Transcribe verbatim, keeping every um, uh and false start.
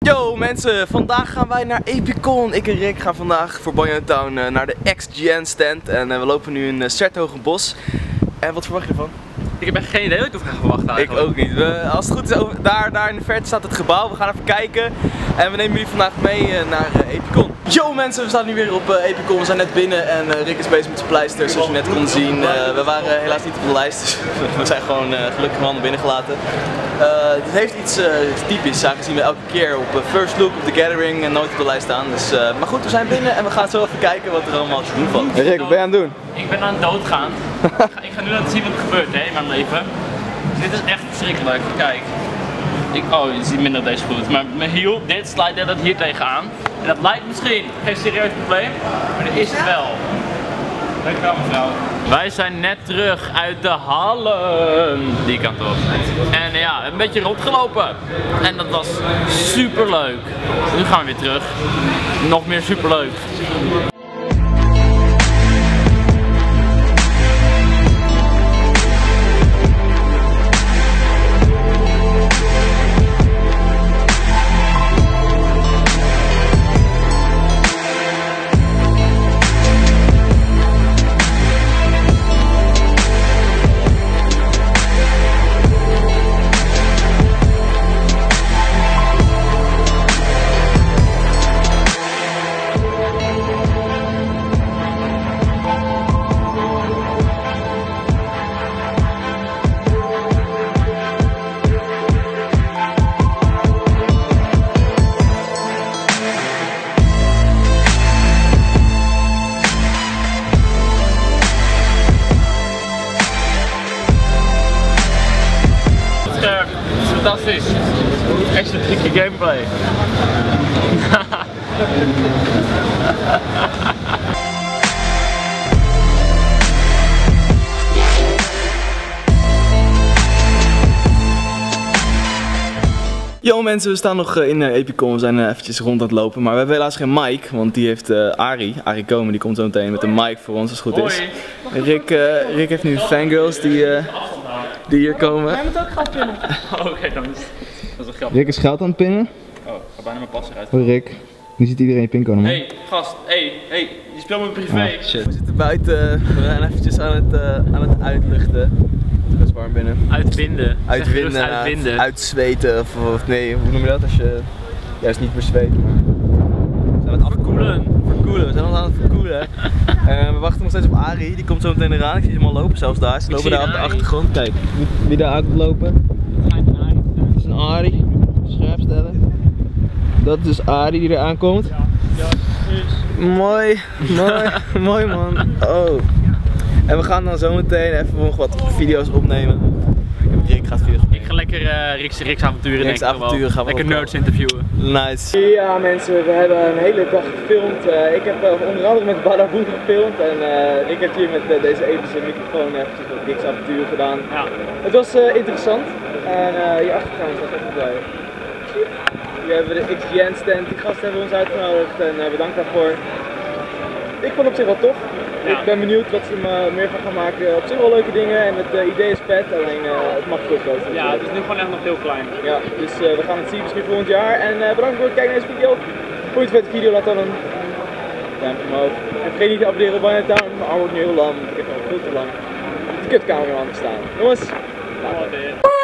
Yo mensen, vandaag gaan wij naar Epicon. Ik en Rick gaan vandaag voor Banjo-Town uh, naar de X G N stand. En uh, we lopen nu in uh, 's-Hertogenbosch. En wat verwacht je ervan? Ik heb echt geen idee wat ik ervan ga verwachten eigenlijk. Ik ook niet. We, als het goed is, over, daar, daar in de verte staat het gebouw. We gaan even kijken. En we nemen jullie vandaag mee uh, naar uh, Epicon. Yo mensen, we staan nu weer op uh, Epicon. We zijn net binnen en uh, Rick is bezig met zijn pleisters, zoals je net kon zien. Uh, we waren helaas niet op de lijst, dus we zijn gewoon uh, gelukkig handen binnengelaten. Uh, het heeft iets uh, typisch, aangezien we elke keer op uh, First Look, op The Gathering en nooit op de lijst staan. Dus, uh, maar goed, we zijn binnen en we gaan zo even kijken wat er allemaal te doen valt. Hey Rick, wat ben je aan het doen? Ik ben aan het doodgaan. ik, ga, ik ga nu laten zien wat er gebeurt hè, in mijn leven. Dit is echt verschrikkelijk. Kijk. Ik, oh, je ziet minder deze goed. Maar mijn hiel, dit slijt net hier tegenaan. En dat lijkt misschien geen serieus probleem, maar dat is het wel. Dankjewel mevrouw. Wij zijn net terug uit de hallen. Die kant op. En ja, een beetje rondgelopen. En dat was super leuk. Nu gaan we weer terug. Nog meer super leuk. Fantastisch. Excentrieke gameplay. Yo mensen, we staan nog in uh, Epicon, we zijn uh, eventjes rond aan het lopen, maar we hebben helaas geen mic, want die heeft uh, Ari, Ari Komen, die komt zo meteen met een mic voor ons als het goed is. Hoi. Rick, uh, Rick heeft nu fangirls die, uh, die hier komen. Jij moet ook geld pinnen. Oh, oké, okay, dan is dat is een grap. Rick is geld aan het pinnen. Oh, ik ga bijna mijn pas eruit. Hoi Rick, nu ziet iedereen je pincode man. Hey gast, hey, hey, je speelt met privé. Ah, shit. We zitten buiten, we zijn eventjes aan het, uh, aan het uitluchten. Het is best warm binnen. Uitwinden. Uitwinden, uitwinden. Uitzweten of, of nee, hoe noem je dat als je juist niet meer zweet, maar we zijn aan het Verkoelen. verkoelen, we zijn ons aan het verkoelen. uh, we wachten nog steeds op Ari, die komt zo meteen eraan, ik zie ze allemaal lopen zelfs daar, ze lopen daar op de achtergrond. Kijk, wie, wie daar aan komt lopen, dat is een Ari, scherp stellen. Dat is Ari die er aankomt. Ja, is. Mooi, mooi, mooi man. Oh. En we gaan dan zo meteen even nog wat video's opnemen. Rick gaat video's opnemen. Ik ga lekker uh, Rick's, Rick's avonturen Rick's denk ik avonturen gaan we lekker ook nerds interviewen. Nice. Ja mensen, we hebben een hele dag gefilmd. Uh, ik heb uh, onder andere met Badaboe gefilmd en uh, Rick heeft hier met uh, deze epische microfoon eventjes wat Rick's avonturen gedaan. Ja. Het was uh, interessant en uh, hierachter gaan we straks even bij. Hier hebben we de X G N stand, die gasten hebben ons uitgenodigd en uh, bedankt daarvoor. Ik vond het op zich wel tof. Ja. Ik ben benieuwd wat ze er meer van gaan maken. Op zich wel leuke dingen en het uh, idee is vet, alleen uh, het mag veel groter. Ja, het is nu gewoon echt nog heel klein. Ja, dus uh, we gaan het zien misschien volgend jaar. En uh, bedankt voor het kijken naar deze video. Vond je het vette video? Laat dan een duimpje omhoog. En vergeet niet te abonneren op Banjo-Town. Mijn arm wordt nu heel lang. Ik heb al veel te lang op de kutkamer aan gestaan. Jongens, later.